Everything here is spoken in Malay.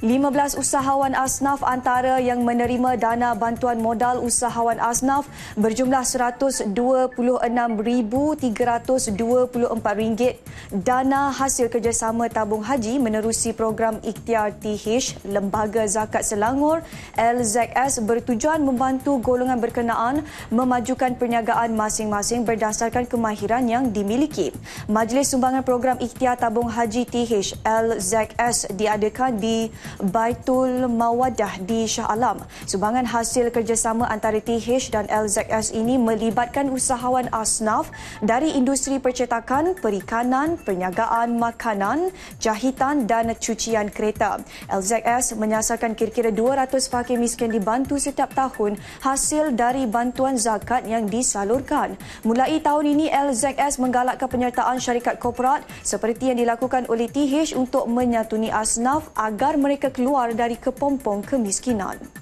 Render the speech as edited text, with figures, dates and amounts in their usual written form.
15 usahawan asnaf antara yang menerima dana bantuan modal usahawan asnaf berjumlah RM126,324. Dana hasil kerjasama tabung haji menerusi program Ikhtiar TH Lembaga Zakat Selangor LZS bertujuan membantu golongan berkenaan memajukan perniagaan masing-masing berdasarkan kemahiran yang dimiliki. Majlis Sumbangan Program Ikhtiar Tabung Haji TH LZS diadakan di Baitul Mawadah di Shah Alam. Sumbangan hasil kerjasama antara TH dan LZS ini melibatkan usahawan asnaf dari industri percetakan, perikanan, perniagaan makanan, jahitan dan cucian kereta. LZS menyasarkan kira-kira 200 fakir miskin dibantu setiap tahun hasil dari bantuan zakat yang disalurkan. Mulai tahun ini, LZS menggalakkan penyertaan syarikat korporat seperti yang dilakukan oleh TH untuk menyatuni asnaf agar mereka keluar dari kepompong kemiskinan.